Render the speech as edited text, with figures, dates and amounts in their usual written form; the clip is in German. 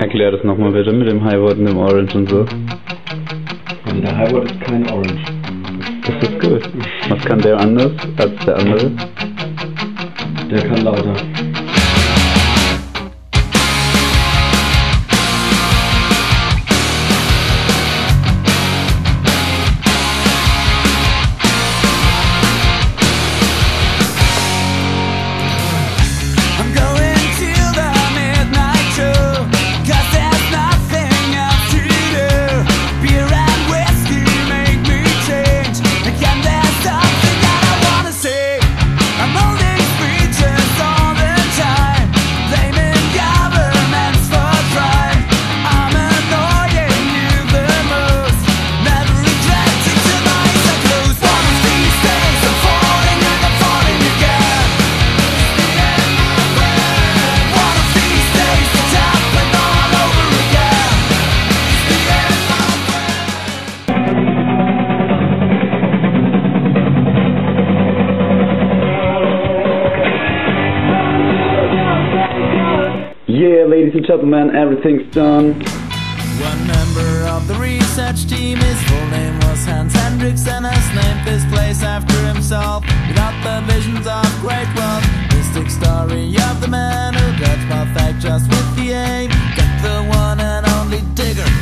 Erklär das nochmal bitte mit dem Highword und dem Orange und so. Also der Highword ist kein Orange. Das ist gut. Was kann der anders als der andere? Der kann lauter. Yeah, ladies and gentlemen, everything's done. One member of the research team, his full name was Hans Hendrickson, has named this place after himself. Without the visions of great wealth, mystic story of the man who got perfect just with the aim. Get the one and only digger.